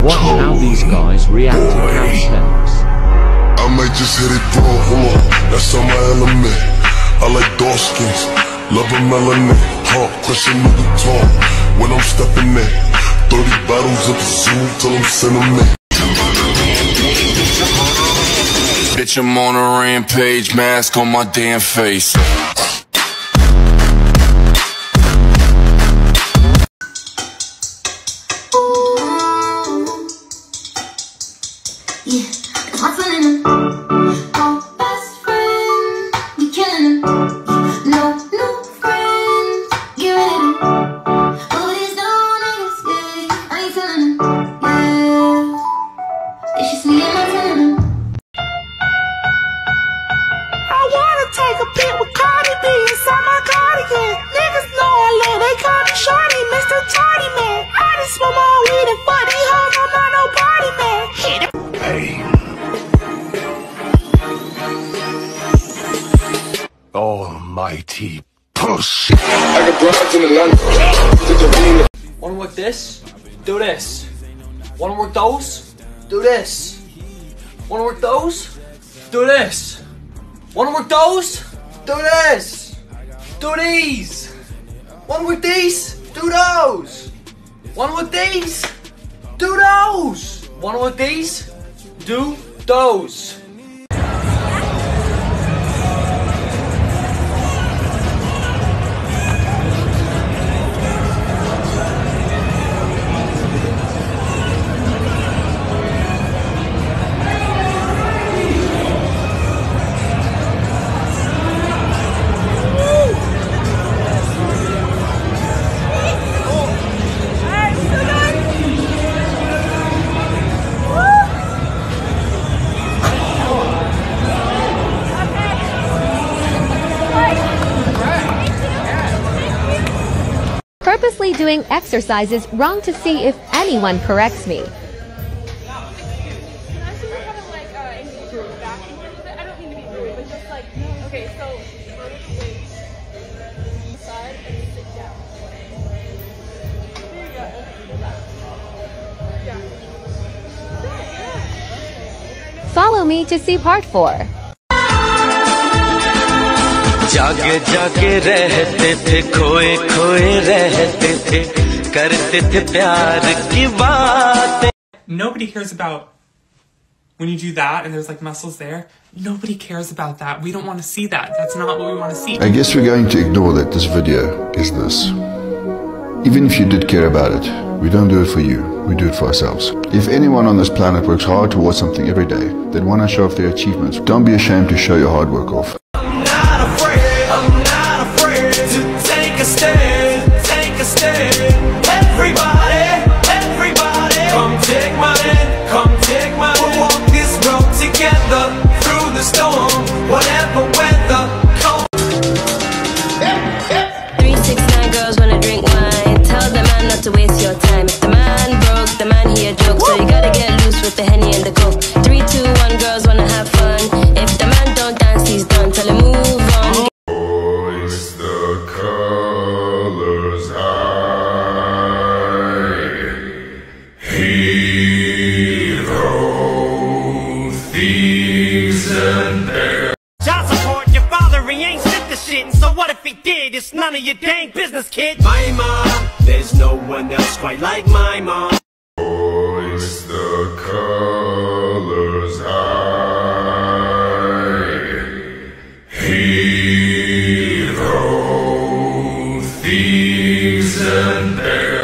Watch how these guys react to calisthenics. I might just hit it raw, hold on, that's on my element. I like dark skins, love a melanin. Heart crushing with the talk when I'm stepping in. 30 bottles of the zoo till I'm sentiment. Bitch, I'm on a rampage, mask on my damn face. Yeah, it's hot fun in them. Oh, best friend, we killing them. No new friends, get rid of them. Oh, these no niggas, yeah, I ain't feeling them. Yeah, it's just me and my feeling them. I wanna take a pic with Cardi B inside my cardigan. Niggas know I love, they call me Shorty, Mr. Tardy Man. I just smoke my weed and fuck these hoes, I'm not no party man. Hit it. Hey. Almighty push. I got broads in Atlanta. Wanna work this? Do this. Wanna work those? Do this. Wanna work those? Do this. Wanna work those? Do this. Do these. Wanna work these? Do those. Wanna work these? Do those. Wanna work these? Do those. Purposely doing exercises wrong to see if anyone corrects me. Follow me to see part 4. जागे जागे रहते थे खोए खोए रहते थे करते थे प्यार की बातें. Nobody cares about when you do that and there's like muscles there. Nobody cares about that. We don't want to see that. That's not what we want to see. I guess we're going to ignore that this video is this. Even if you did care about it, we don't do it for you, we do it for ourselves. If anyone on this planet works hard towards something every day, then why not show off their achievements? Don't be ashamed to show your hard work off. I'm not afraid to take a stand, take a stand. Everybody, everybody, come take my hand, come take my hand. We'll walk this road together through the storm, whatever weather. 369 girls wanna drink wine. Tell the man not to waste your time. If the man broke, the man he a joke. So you gotta get loose with the Henny and the Coke. 3, 2, 1, girls wanna have fun. If the man don't dance, he's done. Tell him move on. Hoist the colors high. Hero, thieves and bears. Child support, your father, he ain't sent the shit. And so what if he did? It's none of your dang business, kid. My mom, there's no one else quite like my mom. Hoist the colors high. Hero, thieves and bears.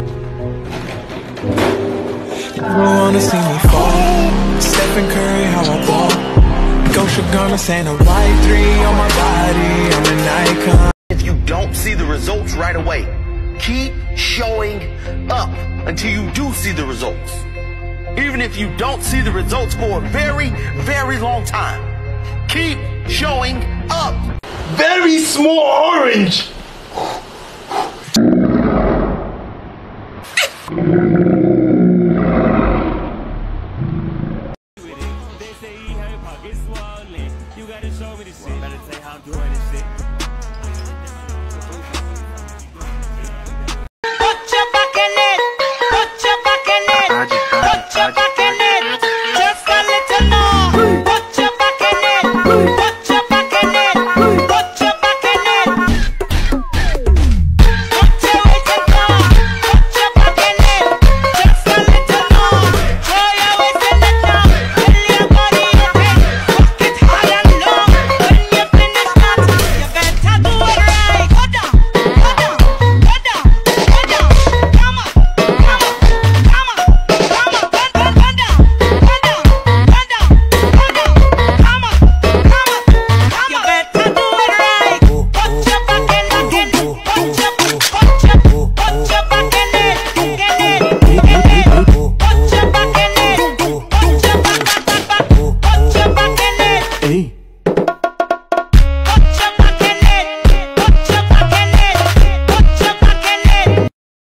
People wanna see me fall. Stephen Curry, how I ball. Gosha gonna send a white 3 on my body. I'm an icon. If you don't see the results right away, keep showing up until you do see the results. Even if you don't see the results for a very, very long time, keep showing up. Very small orange.